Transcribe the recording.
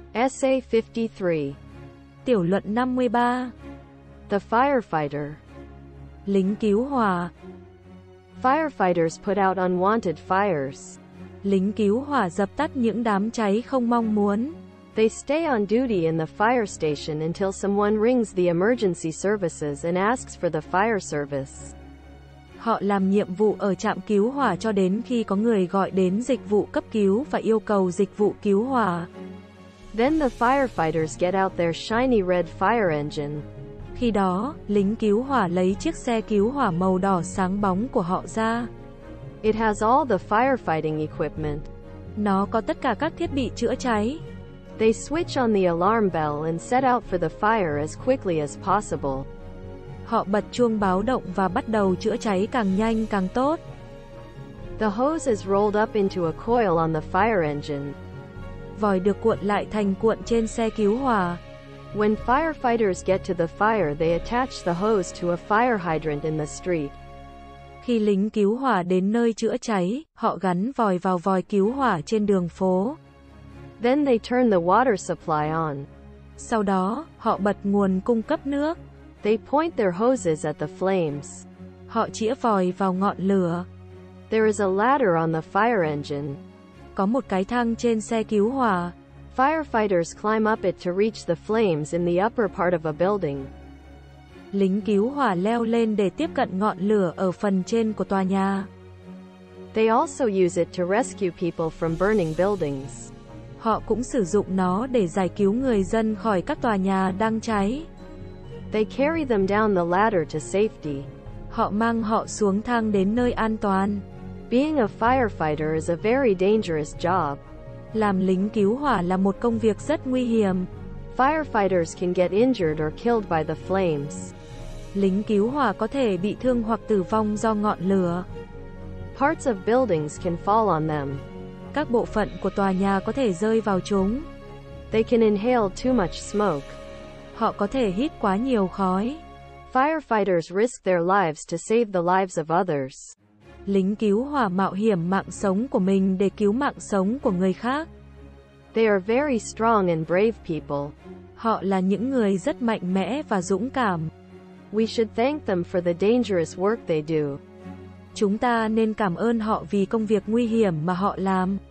Essay 53. Tiểu luận 53. The firefighter. Lính cứu hỏa. Firefighters put out unwanted fires. Lính cứu hỏa dập tắt những đám cháy không mong muốn. They stay on duty in the fire station until someone rings the emergency services and asks for the fire service. Họ làm nhiệm vụ ở trạm cứu hỏa cho đến khi có người gọi đến dịch vụ cấp cứu và yêu cầu dịch vụ cứu hỏa. Then the firefighters get out their shiny red fire engine. Khi đó, lính cứu hỏa lấy chiếc xe cứu hỏa màu đỏ sáng bóng của họ ra. It has all the firefighting equipment. Nó có tất cả các thiết bị chữa cháy. They switch on the alarm bell and set out for the fire as quickly as possible. Họ bật chuông báo động và bắt đầu chữa cháy càng nhanh càng tốt. The hose is rolled up into a coil on the fire engine. Vòi được cuộn lại thành cuộn trên xe cứu hỏa. When firefighters get to the fire, they attach the hose to a fire hydrant in the street. Khi lính cứu hỏa đến nơi chữa cháy, họ gắn vòi vào vòi cứu hỏa trên đường phố. Then they turn the water supply on. Sau đó, họ bật nguồn cung cấp nước. They point their hoses at the flames. Họ chĩa vòi vào ngọn lửa. There is a ladder on the fire engine. Có một cái thang trên xe cứu hỏa. Firefighters climb up it to reach the flames in the upper part of a building. Lính cứu hỏa leo lên để tiếp cận ngọn lửa ở phần trên của tòa nhà. They also use it to rescue people from burning buildings. Họ cũng sử dụng nó để giải cứu người dân khỏi các tòa nhà đang cháy. They carry them down the ladder to safety. Họ mang họ xuống thang đến nơi an toàn. Being a firefighter is a very dangerous job. Làm lính cứu hỏa là một công việc rất nguy hiểm. Firefighters can get injured or killed by the flames. Lính cứu hỏa có thể bị thương hoặc tử vong do ngọn lửa. Parts of buildings can fall on them. Các bộ phận của tòa nhà có thể rơi vào chúng. They can inhale too much smoke. Họ có thể hít quá nhiều khói. Firefighters risk their lives to save the lives of others. Lính cứu hỏa mạo hiểm mạng sống của mình để cứu mạng sống của người khác. They are very strong and brave people. Họ là những người rất mạnh mẽ và dũng cảm. We should thank them for the dangerous work they do. Chúng ta nên cảm ơn họ vì công việc nguy hiểm mà họ làm.